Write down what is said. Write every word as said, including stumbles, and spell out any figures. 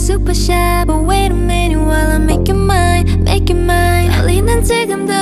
super shy, but wait a minute while I make you mine, make you mine. 떨리는 지금도